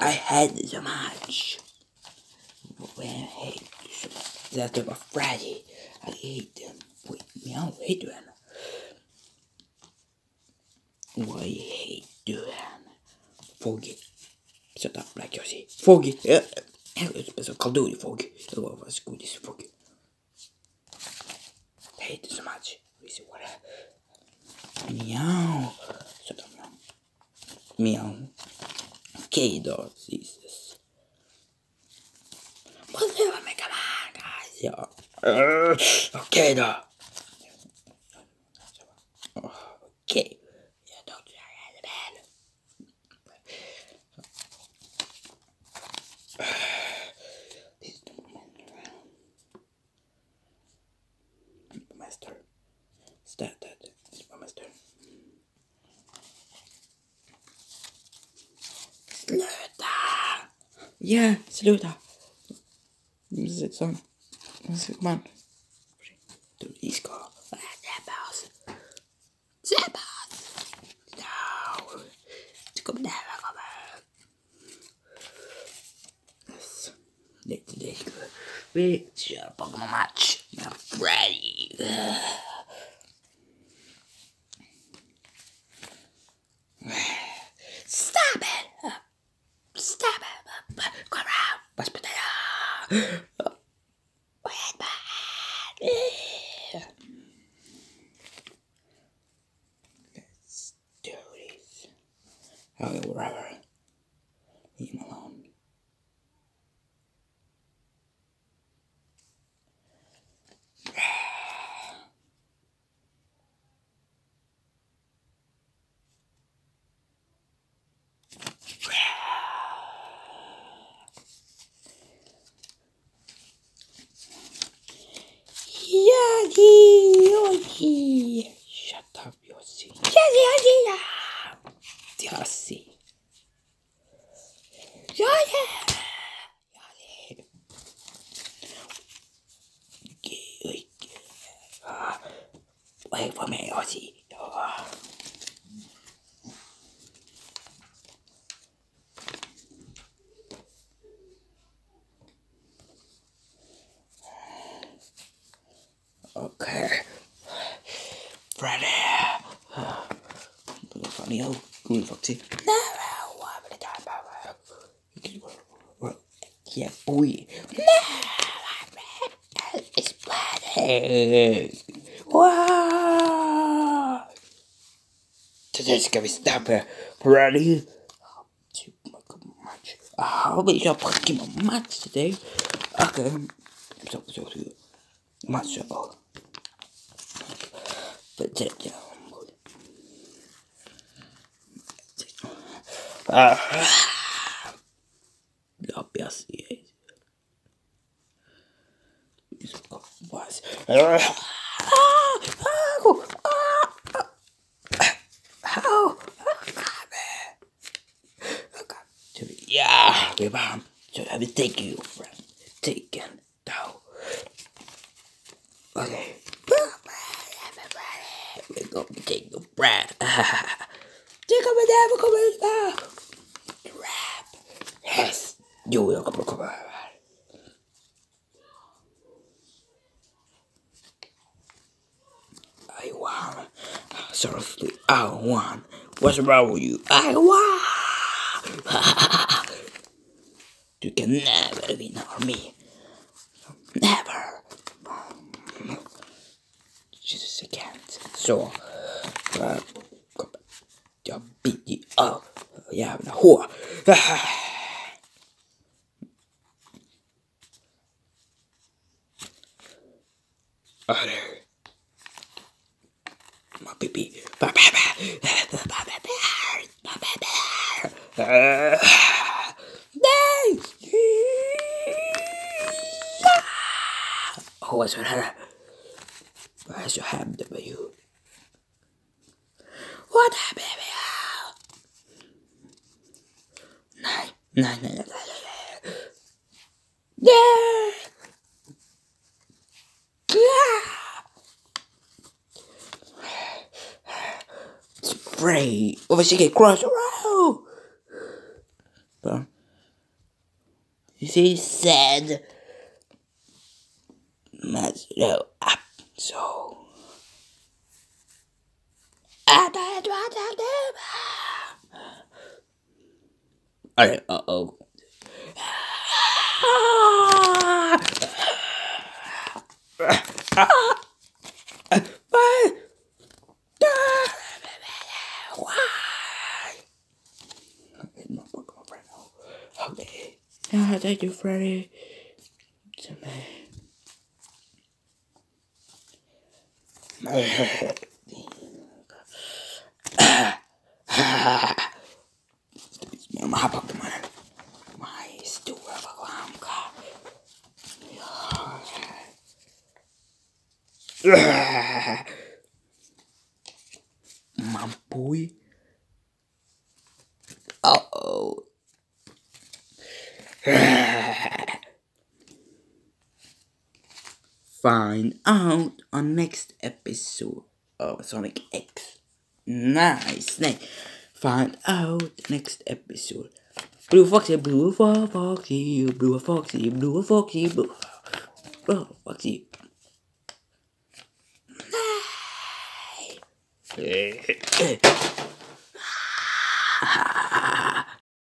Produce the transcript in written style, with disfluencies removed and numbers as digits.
I hate it so much. When I hate it so much. That's about Friday. I hate them. Wait, meow, hate them. Why hate them? Foggy. Shut up, like you say. Foggy. It's a Call of Duty Foggy. Oh, what's good is Foggy. I hate it so much. This is what meow. Shut up, meow. Meow. Okay, though, Jesus. Whatever, come on, guys. Yeah. Okay, though. Okay. Yeah, don't try the bed. This is the master. That. It's my master. Sluta! Ja, sluta! Sitt sån. Man. Du ska... Släpp oss! No! Du kommer nära komma. Yes. Det är kul. Vi kör Pokémon-match. I'm ready. Stop it! Stop it! Go around! What's potato? Wait, man! Let's do this. However, leave him alone. Yogi! Shut up, Yossi. Yogi! Yossi. Yogi! Wait for me, Yossi. Okay. Friday. Funny old cool foxy. No, what the time about? Yeah, boy. No, it's Friday. Wow. Today ska vi stoppa Friday. How we shall Pokemon match today? Okay. So match up. But obviously was yeah, we bomb. So I will take you, friend. Taken down. Okay. We're going to take the bread. Take up a devil, come on. Trap. Yes. You will come on. I won. Seriously, I won. What's wrong with you? I won. You can never win over me. Never. Jesus, I can't. Så. Jag biter av. Jävla hår. My baby. Oh, what's that? Why is your hand about you? What happened? No. Yeah. Spray. Over she get cross around. But This is sad. Let's go up. So. Alright, uh-oh. Okay. Thank you, Freddy. Mga Pokemon. May stora paglamka. Mampuy. Uh-oh. Find out on next episode of Sonic X. Nice. Find out next episode. Blue Foxy, Blue Foxy, Blue Foxy, Blue Foxy, Blue Foxy. Nice.